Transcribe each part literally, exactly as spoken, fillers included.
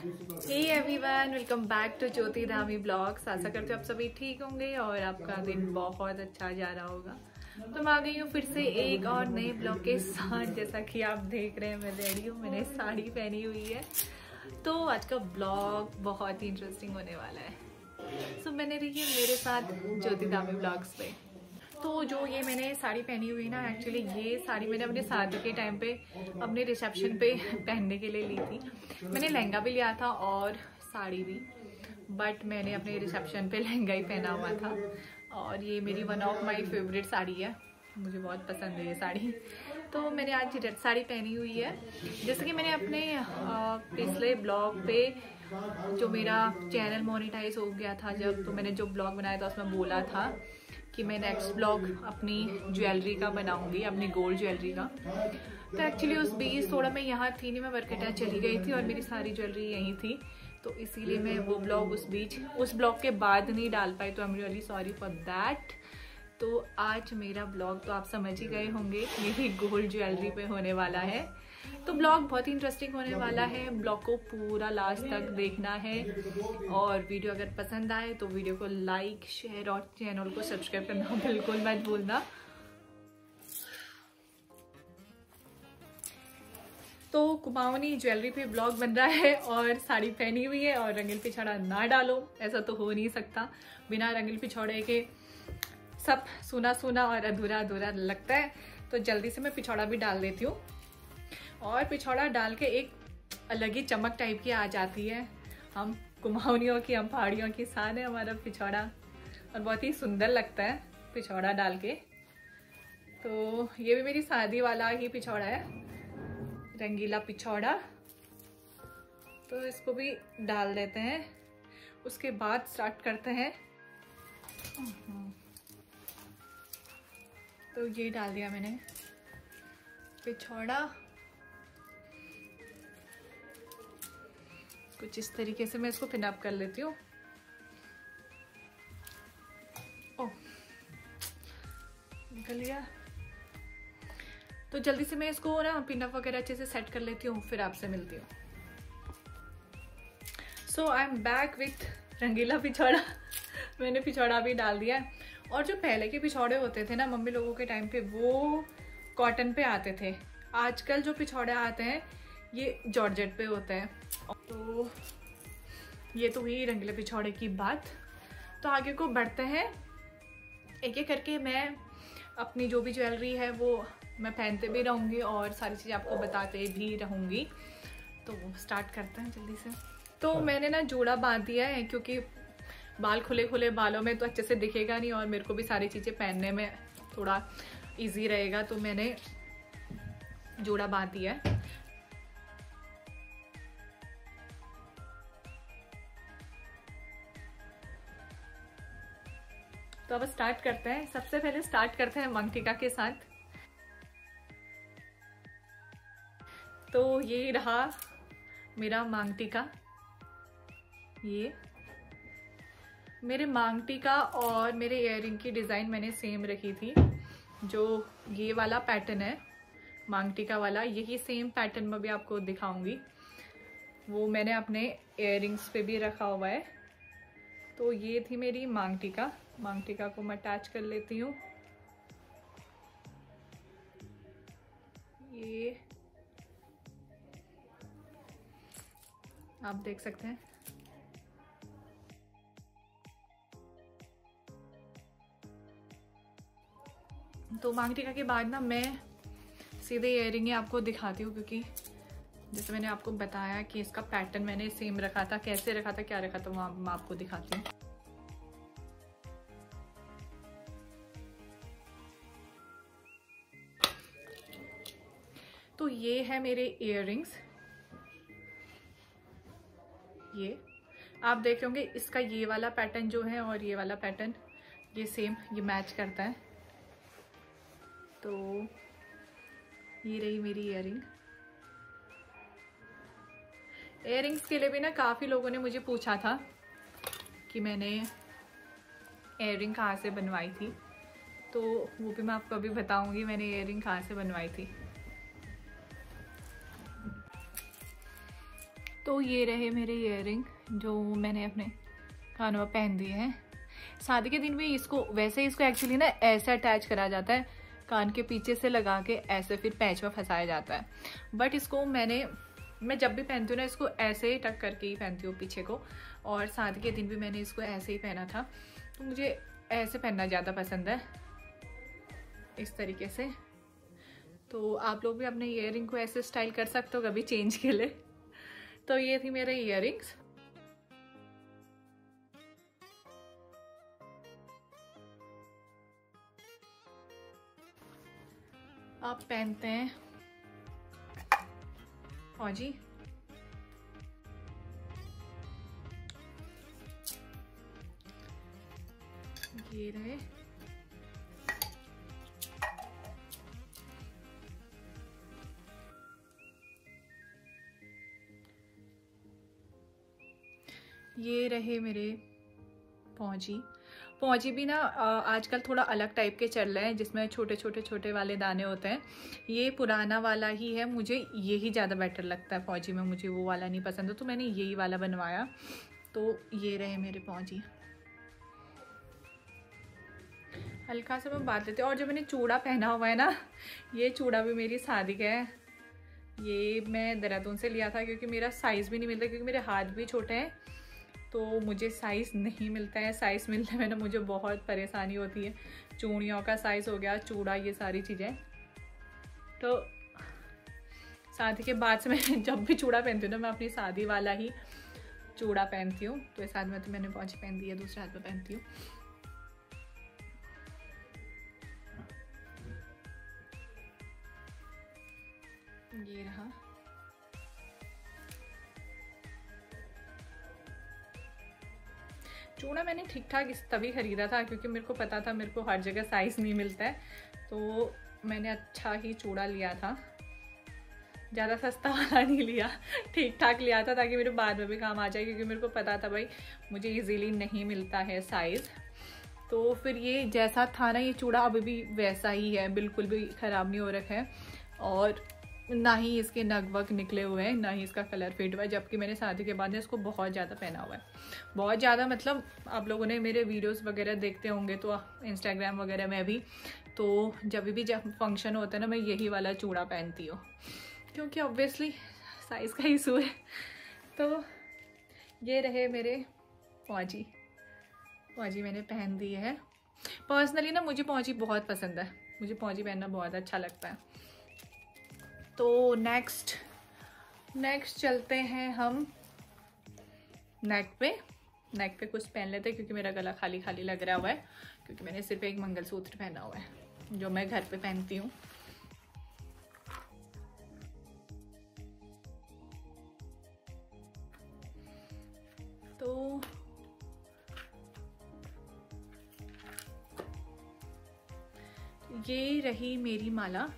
Hey everyone, welcome back to Jyoti Dhami blogs. आशा करते हो आप सभी ठीक होंगे और आपका दिन बहुत अच्छा जा रहा होगा। तो मैं आ गई हूँ फिर से एक और नए ब्लॉग के साथ। जैसा कि आप देख रहे हैं मैं रेडी हूँ, मैंने साड़ी पहनी हुई है। तो आज का ब्लॉग बहुत ही इंटरेस्टिंग होने वाला है। सो so, मैंने रही है मेरे साथ ज्योति धामी ब्लॉग्स पे। तो जो ये मैंने साड़ी पहनी हुई ना, एक्चुअली ये साड़ी मैंने अपने शादी के टाइम पे अपने रिसेप्शन पे पहनने के लिए ली थी। मैंने लहंगा भी लिया था और साड़ी भी, बट मैंने अपने रिसेप्शन पे लहंगा ही पहना हुआ था। और ये मेरी one of my favourite sari है, मुझे बहुत पसंद है ये साड़ी। तो मैंने आज रेड साड़ी पहनी हुई है। जैसे कि मैंने अपने पिछले ब्लॉग पे, जो मेरा चैनल मोनेटाइज हो गया था जब, तो मैंने जो ब्लॉग बनाया था उसमें बोला था कि मैं नेक्स्ट ब्लॉग अपनी ज्वेलरी का बनाऊंगी, अपनी गोल्ड ज्वेलरी का। तो एक्चुअली उस बीच थोड़ा मैं यहाँ थी नहीं, मैं बरकटा चली गई थी और मेरी सारी ज्वेलरी यहीं थी, तो इसीलिए मैं वो ब्लॉग उस बीच उस ब्लॉग के बाद नहीं डाल पाई। तो I am really sorry for that. तो आज मेरा ब्लॉग तो आप समझ ही गए होंगे, मेरी गोल्ड ज्वेलरी पे होने वाला है। तो ब्लॉग बहुत ही इंटरेस्टिंग होने वाला है, ब्लॉग को पूरा लास्ट तक देखना है। और वीडियो अगर पसंद आए तो वीडियो को लाइक, शेयर और चैनल को सब्सक्राइब करना बिल्कुल मत भूलना। तो कुमाऊनी ज्वेलरी पे ब्लॉग बन रहा है और साड़ी पहनी हुई है और रंगील पिछौड़ा ना डालो, ऐसा तो हो नहीं सकता। बिना रंगील पिछौड़े के सब सुना सुना और अधूरा अधूरा लगता है। तो जल्दी से मैं पिछौड़ा भी डाल देती हूँ। और पिछौड़ा डाल के एक अलग ही चमक टाइप की आ जाती है। हम कुमाऊनियों की, हम पहाड़ियों की शान है हमारा पिछौड़ा, और बहुत ही सुंदर लगता है पिछौड़ा डाल के। तो ये भी मेरी शादी वाला ही पिछौड़ा है, रंगीला पिछौड़ा। तो इसको भी डाल देते हैं, उसके बाद स्टार्ट करते हैं। तो ये डाल दिया मैंने पिछौड़ा। कुछ इस तरीके से मैं इसको पिनअप कर लेती हूँ। ओह, निकल गया। तो जल्दी से मैं इसको ना पिनअप वगैरह अच्छे से सेट कर लेती हूँ, फिर आपसे मिलती हूँ। So I am back with रंगीला पिछौड़ा। मैंने पिछौड़ा भी डाल दिया। और जो पहले के पिछौड़े होते थे ना मम्मी लोगों के टाइम पे, वो कॉटन पे आते थे। आजकल जो पिछौड़े आते हैं ये जॉर्जेट पे होते हैं। तो ये तो हुई रंगीले पिछौड़े की बात। तो आगे को बढ़ते हैं, एक एक करके मैं अपनी जो भी ज्वेलरी है वो मैं पहनते भी रहूँगी और सारी चीज़ें आपको बताते भी रहूँगी। तो स्टार्ट करते हैं जल्दी से। तो मैंने ना जोड़ा बांध दिया है, क्योंकि बाल खुले खुले बालों में तो अच्छे से दिखेगा नहीं और मेरे को भी सारी चीज़ें पहनने में थोड़ा इजी रहेगा। तो मैंने जोड़ा बांध दिया है। तो अब स्टार्ट करते हैं। सबसे पहले स्टार्ट करते हैं मांग टीका के साथ। तो ये रहा मेरा मांग टीका। ये मेरे मांग टीका और मेरे इयररिंग की डिज़ाइन मैंने सेम रखी थी। जो ये वाला पैटर्न है मांग टीका वाला, यही सेम पैटर्न में भी आपको दिखाऊंगी। वो मैंने अपने इयररिंग्स पे भी रखा हुआ है। तो ये थी मेरी मांग टीका। मांग टीका को मैं अटैच कर लेती हूँ। ये आप देख सकते हैं। तो मांग टीका के बाद ना मैं सीधे इयररिंग आपको दिखाती हूँ, क्योंकि जैसे मैंने आपको बताया कि इसका पैटर्न मैंने सेम रखा था। कैसे रखा था, क्या रखा था, वो मैं आपको दिखाती हूँ। तो ये है मेरे इयररिंग्स। ये आप देख रहे होंगे, इसका ये वाला पैटर्न जो है और ये वाला पैटर्न ये सेम, ये मैच करता है। तो ये रही मेरी इयररिंग। इयररिंग्स के लिए भी ना काफ़ी लोगों ने मुझे पूछा था कि मैंने इयररिंग कहाँ से बनवाई थी। तो वो भी मैं आपको अभी बताऊंगी मैंने इयररिंग कहाँ से बनवाई थी। तो ये रहे मेरे इयररिंग जो मैंने अपने कानों में पहन दिए हैं। शादी के दिन भी इसको वैसे इसको एक्चुअली ना ऐसे अटैच करा जाता है, कान के पीछे से लगा के ऐसे फिर पैच में फंसाया जाता है। बट इसको मैंने मैं जब भी पहनती हूँ ना इसको ऐसे ही टक करके ही पहनती हूँ पीछे को, और शादी के दिन भी मैंने इसको ऐसे ही पहना था। तो मुझे ऐसे पहनना ज़्यादा पसंद है, इस तरीके से। तो आप लोग भी अपने इयररिंग को ऐसे स्टाइल कर सकते हो कभी चेंज के लिए। तो ये थी मेरे इयररिंग्स। आप पहनते हैं फौजी। ये रहे ये रहे मेरे फौजी। फौजी भी ना आजकल थोड़ा अलग टाइप के चल रहे हैं जिसमें छोटे छोटे छोटे वाले दाने होते हैं। ये पुराना वाला ही है, मुझे यही ज़्यादा बेटर लगता है फौजी में, मुझे वो वाला नहीं पसंद है तो मैंने यही वाला बनवाया। तो ये रहे मेरे फौजी। हल्का सा मैं बात लेती हूँ। और जो मैंने चूड़ा पहना हुआ है ना, ये चूड़ा भी मेरी शादी का है। ये मैं देहरादून से लिया था क्योंकि मेरा साइज़ भी नहीं मिलता, क्योंकि मेरे हाथ भी छोटे हैं तो मुझे साइज़ नहीं मिलता है। साइज़ मिलने में ना मुझे बहुत परेशानी होती है। चूड़ियों का साइज़ हो गया, चूड़ा, ये सारी चीज़ें। तो शादी के बाद से मैं जब भी चूड़ा पहनती हूँ ना मैं अपनी शादी वाला ही चूड़ा पहनती हूँ। तो इस हाथ में तो मैंने पौची पहन दी है, दूसरे हाथ में पहनती हूँ। ये रहा। चूड़ा मैंने ठीक ठाक इस तभी ख़रीदा था क्योंकि मेरे को पता था मेरे को हर जगह साइज़ नहीं मिलता है, तो मैंने अच्छा ही चूड़ा लिया था। ज़्यादा सस्ता वाला नहीं लिया, ठीक ठाक लिया था ताकि मेरे बाद में भी काम आ जाए, क्योंकि मेरे को पता था भाई मुझे इजीली नहीं मिलता है साइज़। तो फिर ये जैसा था ना, ये चूड़ा अभी भी वैसा ही है, बिल्कुल भी ख़राब नहीं हो रखा है और ना ही इसके नग वग निकले हुए हैं, ना ही इसका कलर फेड हुआ है। जबकि मैंने शादी के बाद में इसको बहुत ज़्यादा पहना हुआ है, बहुत ज़्यादा। मतलब आप लोगों ने मेरे वीडियोस वगैरह देखते होंगे तो इंस्टाग्राम वगैरह में भी, तो जब भी जब फंक्शन होता है ना मैं यही वाला चूड़ा पहनती हूँ, क्योंकि ऑब्वियसली साइज़ का इशू है। तो ये रहे मेरे पौची। पौची मैंने पहन दी है। पर्सनली ना मुझे पौची बहुत पसंद है, मुझे पौची पहनना बहुत अच्छा लगता है। तो नेक्स्ट नेक्स्ट चलते हैं हम नेक पे। नेक पे कुछ पहन लेते हैं क्योंकि मेरा गला खाली खाली लग रहा हुआ है, क्योंकि मैंने सिर्फ एक मंगलसूत्र पहना हुआ है जो मैं घर पे पहनती हूँ। तो ये रही मेरी माला,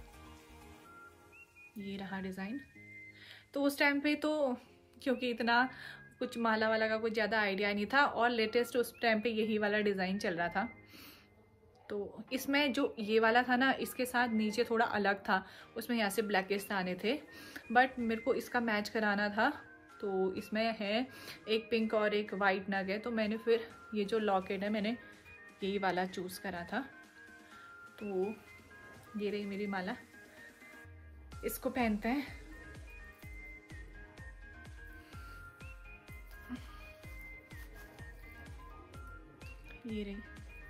ये रहा डिज़ाइन। तो उस टाइम पे तो क्योंकि इतना कुछ माला वाला का कुछ ज़्यादा आइडिया नहीं था और लेटेस्ट उस टाइम पे यही वाला डिज़ाइन चल रहा था। तो इसमें जो ये वाला था ना, इसके साथ नीचे थोड़ा अलग था, उसमें यहाँ से ब्लैकिश दाने थे, बट मेरे को इसका मैच कराना था। तो इसमें है एक पिंक और एक वाइट नग है, तो मैंने फिर ये जो लॉकेट है मैंने यही वाला चूज़ करा था। तो ये रही मेरी माला, इसको पहनते हैं। ये रही।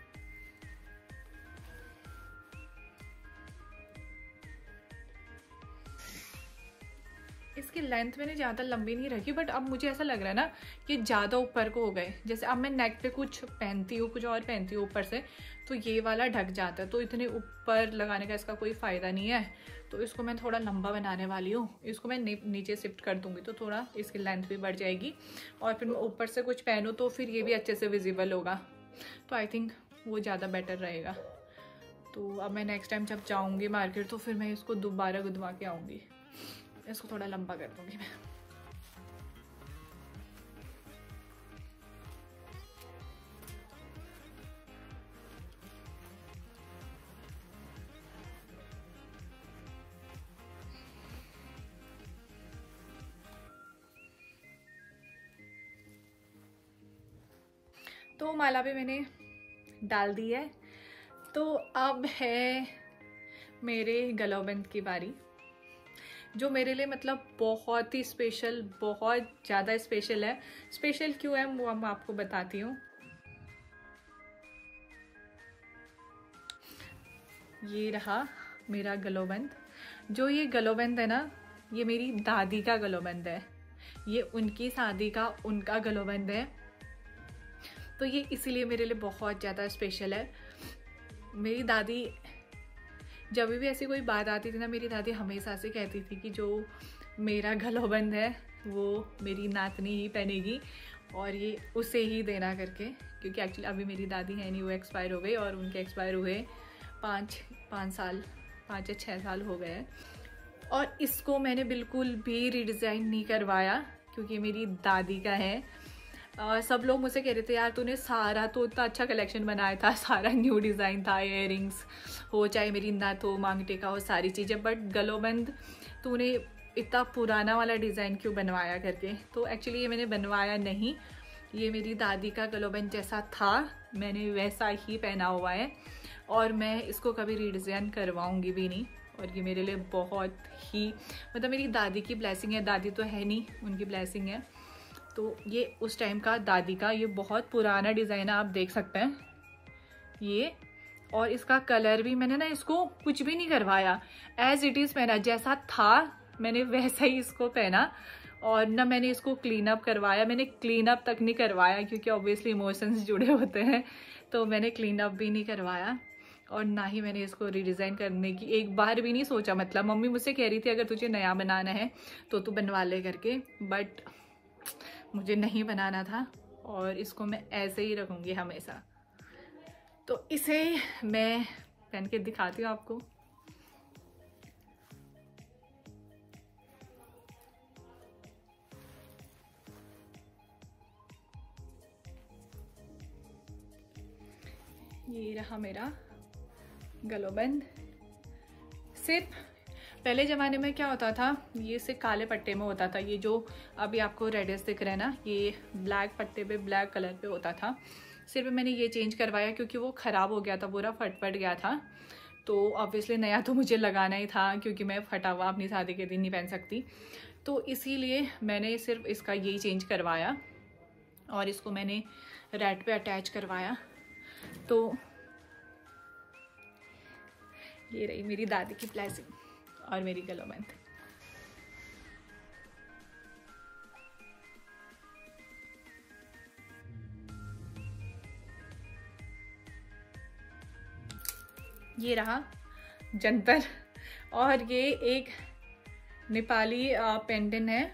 इसकी लेंथ मैंने ज़्यादा लंबी नहीं रखी, बट अब मुझे ऐसा लग रहा है ना कि ज़्यादा ऊपर को हो गए। जैसे अब मैं नेक पे कुछ पहनती हूँ, कुछ और पहनती हूँ ऊपर से, तो ये वाला ढक जाता है, तो इतने ऊपर लगाने का इसका कोई फ़ायदा नहीं है। तो इसको मैं थोड़ा लंबा बनाने वाली हूँ, इसको मैं नीचे शिफ्ट कर दूँगी तो थोड़ा इसकी लेंथ भी बढ़ जाएगी, और फिर मैं ऊपर से कुछ पहनूँ तो फिर ये भी अच्छे से विजिबल होगा। तो आई थिंक वो ज़्यादा बेटर रहेगा। तो अब मैं नेक्स्ट टाइम जब जाऊँगी मार्केट तो फिर मैं इसको दोबारा गुदवा के आऊँगी, इसको थोड़ा लंबा कर दूँगी मैं। तो माला भी मैंने डाल दी है। तो अब है मेरे गलोबंद की बारी, जो मेरे लिए मतलब बहुत ही स्पेशल, बहुत ज़्यादा स्पेशल है। स्पेशल क्यों है वो मैं आपको बताती हूँ। ये रहा मेरा गलोबंद। जो ये गलोबंद है ना, ये मेरी दादी का गलोबंद है। ये उनकी शादी का उनका गलोबंद है, तो ये इसीलिए मेरे लिए बहुत ज़्यादा स्पेशल है। मेरी दादी जब भी ऐसी कोई बात आती थी ना, मेरी दादी हमेशा से कहती थी कि जो मेरा गलोबंद है वो मेरी नातनी ही पहनेगी और ये उसे ही देना करके, क्योंकि एक्चुअली अभी मेरी दादी है नहीं, वो एक्सपायर हो गई और उनके एक्सपायर हुए पाँच पाँच साल पाँच या छः साल हो गए। और इसको मैंने बिल्कुल भी रिडिज़ाइन नहीं करवाया क्योंकि मेरी दादी का है। Uh, सब लोग मुझसे कह रहे थे यार तूने सारा तो इतना अच्छा कलेक्शन बनाया था, सारा न्यू डिज़ाइन था, इयर रिंग्स हो चाहे मेरी नथ हो, मांग टीका हो, सारी चीज़ें, बट गलोबंद तूने इतना पुराना वाला डिज़ाइन क्यों बनवाया करके। तो एक्चुअली ये मैंने बनवाया नहीं, ये मेरी दादी का गलोबंद जैसा था मैंने वैसा ही पहना हुआ है और मैं इसको कभी रिडिज़ाइन करवाऊँगी भी नहीं। और ये मेरे लिए बहुत ही मतलब मेरी दादी की ब्लेसिंग है, दादी तो है नहीं, उनकी ब्लेसिंग है। तो ये उस टाइम का दादी का, ये बहुत पुराना डिज़ाइन है, आप देख सकते हैं ये। और इसका कलर भी मैंने ना इसको कुछ भी नहीं करवाया, एज इट इज़ पहना, जैसा था मैंने वैसा ही इसको पहना। और ना मैंने इसको क्लीन अप करवाया, मैंने क्लीन अप तक नहीं करवाया क्योंकि ऑब्वियसली इमोशंस जुड़े होते हैं, तो मैंने क्लीन अप भी नहीं करवाया। और ना ही मैंने इसको रीडिज़ाइन करने की एक बार भी नहीं सोचा। मतलब मम्मी मुझसे कह रही थी अगर तुझे नया बनाना है तो तू बनवा ले करके, बट मुझे नहीं बनाना था और इसको मैं ऐसे ही रखूँगी हमेशा। तो इसे मैं पहन के दिखाती हूँ आपको। ये रहा मेरा गलोबंद। सिर्फ पहले ज़माने में क्या होता था, ये सिर्फ काले पट्टे में होता था, ये जो अभी आपको रेडिस दिख रहा है ना, ये ब्लैक पट्टे पे ब्लैक कलर पे होता था। सिर्फ मैंने ये चेंज करवाया क्योंकि वो ख़राब हो गया था, पूरा फट फट गया था। तो ऑब्वियसली नया तो मुझे लगाना ही था क्योंकि मैं फटा हुआ अपनी शादी के दिन नहीं पहन सकती, तो इसीलिए मैंने सिर्फ इसका यही चेंज करवाया और इसको मैंने रेड पे अटैच करवाया। तो ये रही मेरी दादी की ब्लेसिंग और मेरी गलोबंद। ये रहा जंतर और ये एक नेपाली पेंडेंट है।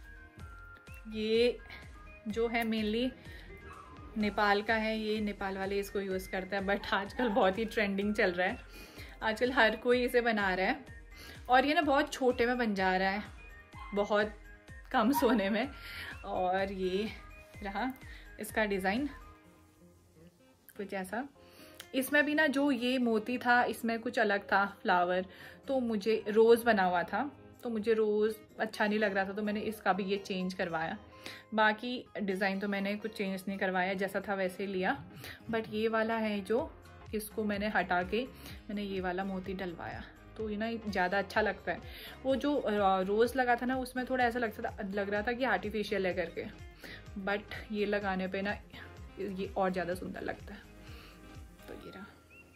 ये जो है मेनली नेपाल का है, ये नेपाल वाले इसको यूज़ करते हैं, बट आजकल बहुत ही ट्रेंडिंग चल रहा है, आजकल हर कोई इसे बना रहा है। और ये ना बहुत छोटे में बन जा रहा है, बहुत कम सोने में। और ये रहा इसका डिज़ाइन कुछ ऐसा। इसमें भी ना जो ये मोती था इसमें कुछ अलग था फ्लावर, तो मुझे रोज़ बना हुआ था तो मुझे रोज़ अच्छा नहीं लग रहा था, तो मैंने इसका भी ये चेंज करवाया। बाकी डिज़ाइन तो मैंने कुछ चेंज नहीं करवाया, जैसा था वैसे लिया। बट ये वाला है जो, इसको मैंने हटा के मैंने ये वाला मोती डलवाया, तो ये ना ज़्यादा अच्छा लगता है। वो जो रोज़ लगा था ना उसमें थोड़ा ऐसा लगता था, लग रहा था कि आर्टिफिशियल है करके, बट ये लगाने पे ना ये और ज़्यादा सुंदर लगता है। तो ये रहा।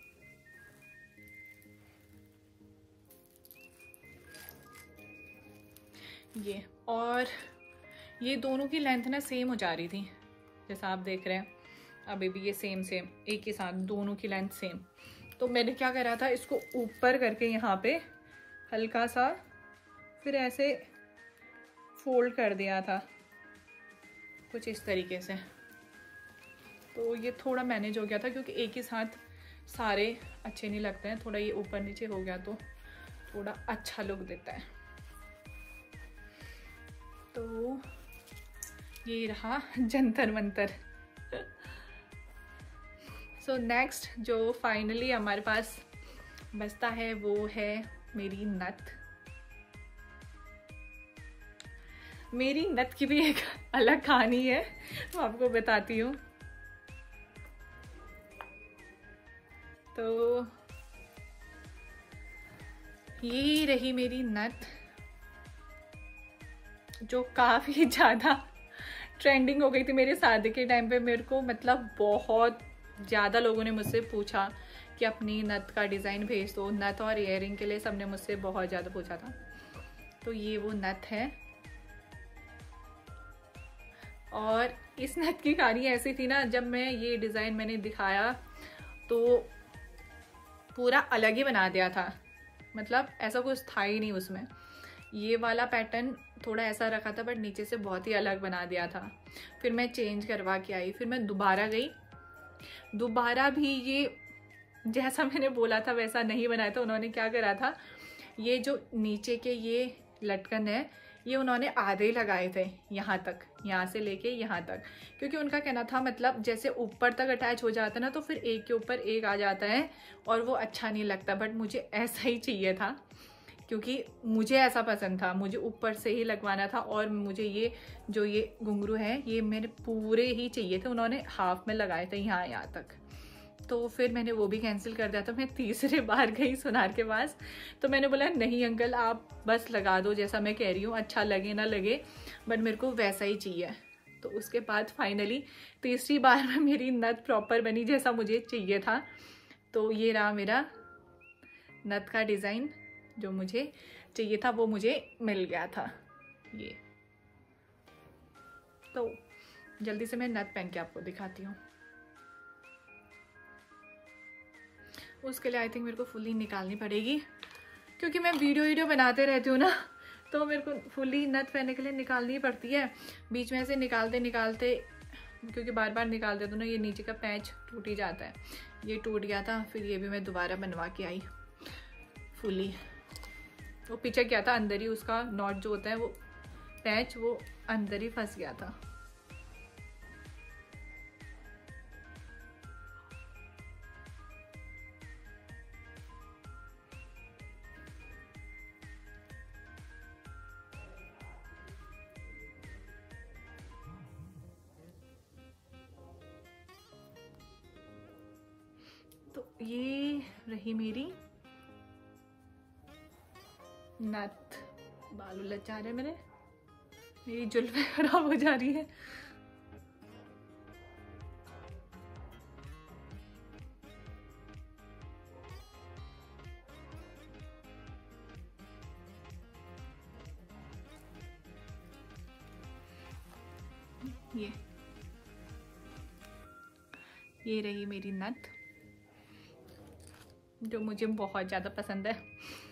ये और ये दोनों की लेंथ ना सेम हो जा रही थी, जैसा आप देख रहे हैं अभी भी ये सेम सेम एक ही साथ दोनों की लेंथ सेम। तो मैंने क्या करा था, इसको ऊपर करके यहाँ पे हल्का सा फिर ऐसे फोल्ड कर दिया था कुछ इस तरीके से, तो ये थोड़ा मैनेज हो गया था क्योंकि एक ही साथ सारे अच्छे नहीं लगते हैं, थोड़ा ये ऊपर नीचे हो गया तो थोड़ा अच्छा लुक देता है। तो ये रहा जंतर मंतर। सो नेक्स्ट जो फाइनली हमारे पास बचता है वो है मेरी नथ। मेरी नथ की भी एक अलग कहानी है, मैं आपको बताती हूँ। तो ये रही मेरी नथ, जो काफ़ी ज़्यादा ट्रेंडिंग हो गई थी मेरे शादी के टाइम पे। मेरे को मतलब बहुत ज़्यादा लोगों ने मुझसे पूछा कि अपनी नथ का डिज़ाइन भेज दो। नथ और इयररिंग के लिए सबने मुझसे बहुत ज़्यादा पूछा था। तो ये वो नथ है, और इस नथ की कहानी ऐसी थी ना, जब मैं ये डिज़ाइन मैंने दिखाया तो पूरा अलग ही बना दिया था। मतलब ऐसा कुछ था ही नहीं उसमें। ये वाला पैटर्न थोड़ा ऐसा रखा था, बट नीचे से बहुत ही अलग बना दिया था। फिर मैं चेंज करवा के आई, फिर मैं दोबारा गई, दोबारा भी ये जैसा मैंने बोला था वैसा नहीं बनाया था। उन्होंने क्या करा था, ये जो नीचे के ये लटकन है ये उन्होंने आधे ही लगाए थे, यहाँ तक, यहाँ से लेके यहाँ तक, क्योंकि उनका कहना था मतलब जैसे ऊपर तक अटैच हो जाता है ना तो फिर एक के ऊपर एक आ जाता है और वो अच्छा नहीं लगता। बट मुझे ऐसा ही चाहिए था, क्योंकि मुझे ऐसा पसंद था, मुझे ऊपर से ही लगवाना था। और मुझे ये जो ये घुंघरू है ये मेरे पूरे ही चाहिए थे। उन्होंने हाफ में लगाए थे यहाँ यहाँ तक, तो फिर मैंने वो भी कैंसिल कर दिया था। मैं तीसरे बार गई सुनार के पास, तो मैंने बोला नहीं अंकल आप बस लगा दो जैसा मैं कह रही हूँ, अच्छा लगे ना लगे बट मेरे को वैसा ही चाहिए। तो उसके बाद फाइनली तीसरी बार में मेरी नथ प्रॉपर बनी जैसा मुझे चाहिए था। तो ये रहा मेरा नथ का डिज़ाइन, जो मुझे चाहिए था वो मुझे मिल गया था। ये तो जल्दी से मैं नथ पहन के आपको दिखाती हूँ। उसके लिए आई थिंक मेरे को फुल्ली निकालनी पड़ेगी, क्योंकि मैं वीडियो वीडियो बनाते रहती हूँ ना, तो मेरे को फुल्ली नथ पहनने के लिए निकालनी पड़ती है। बीच में से निकालते निकालते, क्योंकि बार बार निकालते तो ना ये नीचे का पैच टूट ही जाता है। ये टूट गया था, फिर ये भी मैं दोबारा बनवा के आई फुल्ली। वो पीछे क्या था, अंदर ही उसका नॉट जो होता है वो पैच वो अंदर ही फंस गया था। तो ये रही मेरी नथ। बाल लचा रहे मेरे, मेरी जुल्फें खराब हो जा रही है। ये ये रही मेरी नथ, जो मुझे बहुत ज़्यादा पसंद है।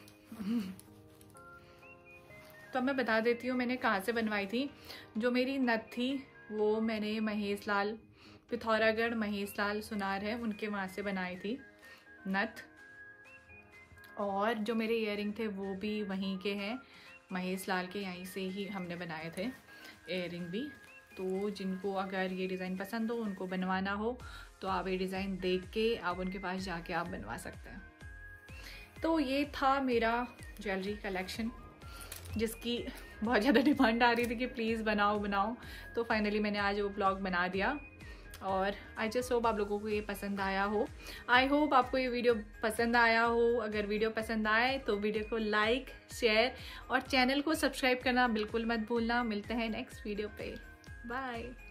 तो मैं बता देती हूँ मैंने कहाँ से बनवाई थी। जो मेरी नथ थी वो मैंने महेश लाल, पिथौरागढ़ महेश लाल सुनार है उनके वहाँ से बनाई थी नथ। और जो मेरे इयररिंग थे वो भी वहीं के हैं, महेश लाल के, यहीं से ही हमने बनाए थे इयररिंग भी। तो जिनको अगर ये डिज़ाइन पसंद हो, उनको बनवाना हो, तो आप ये डिज़ाइन देख के आप उनके पास जाके आप बनवा सकते हैं। तो ये था मेरा ज्वेलरी कलेक्शन, जिसकी बहुत ज़्यादा डिमांड आ रही थी कि प्लीज़ बनाओ बनाओ। तो फाइनली मैंने आज वो ब्लॉग बना दिया, और आई जस्ट होप आप लोगों को ये पसंद आया हो। आई होप आपको ये वीडियो पसंद आया हो। अगर वीडियो पसंद आए तो वीडियो को लाइक, शेयर और चैनल को सब्सक्राइब करना बिल्कुल मत भूलना। मिलते हैं नेक्स्ट वीडियो पे, बाय।